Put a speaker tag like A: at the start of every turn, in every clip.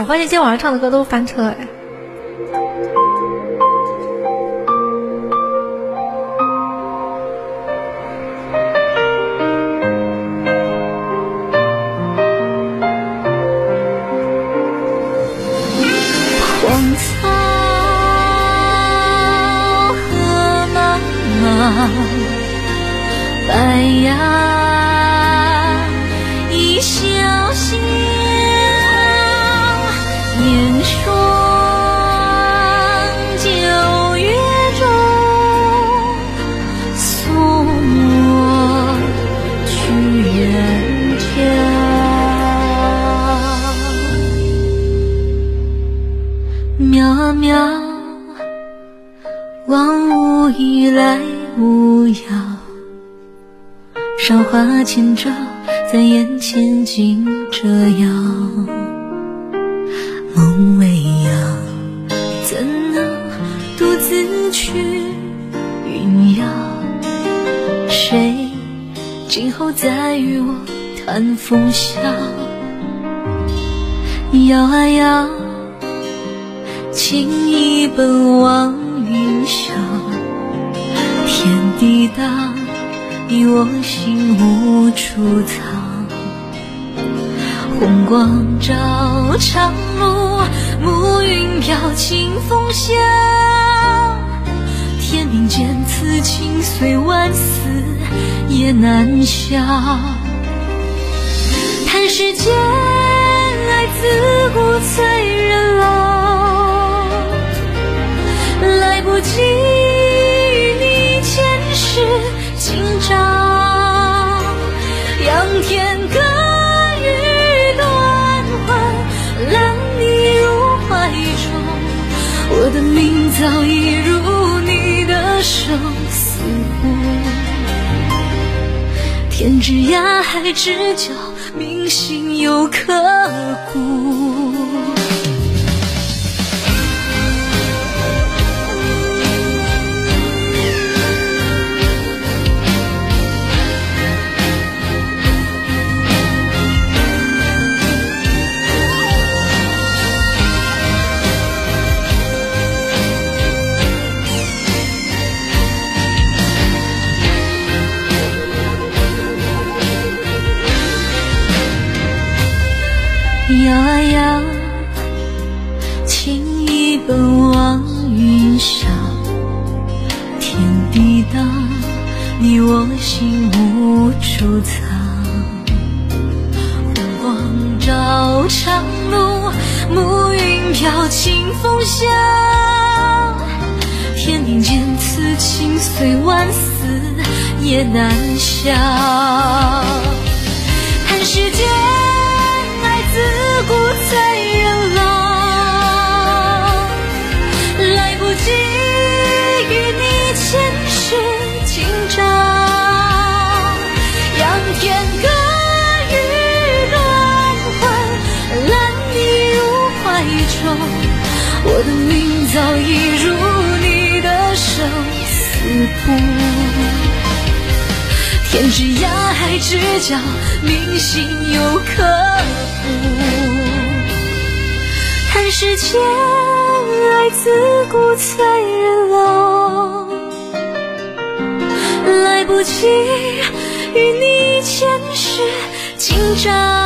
A: 我发现今天晚上唱的歌都翻车哎。
B: 荒草和茫茫，白杨一小溪，年霜九月中，送我去远郊。渺啊渺，万物已来无杳，韶华千朝在眼前尽折腰。梦未央，怎能独自去云摇？谁今后再与我谈风萧？摇啊摇，情意奔往云霄，天地大，你我心无处藏。红光照长路，暮云飘清风香。天命间此情虽万死也难消。叹世间爱自古催人老，来不及与你前世今朝。仰天歌语断魂，揽你入怀中。我的命早已入你的生死簿，天之涯海之角，铭心又刻骨。摇啊摇，情意奔往云霄，天地大，你我心无处藏。红光照长路，暮云飘清风香。天命间此情虽万死也难消。叹世间自古催人老，来不及与你前世今朝。仰天歌语断魂，揽你入怀中。我的命早已入你的生死簿，天之涯海之角，铭心又刻骨。叹世间爱自古催人老，来不及与你前世今朝。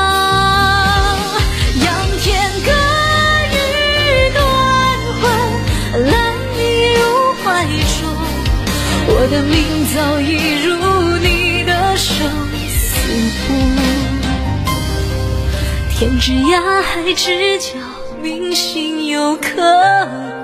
B: 仰天歌语断魂，揽你入怀中。我的命早已入你的生死簿，天之涯海之角，铭心又刻骨。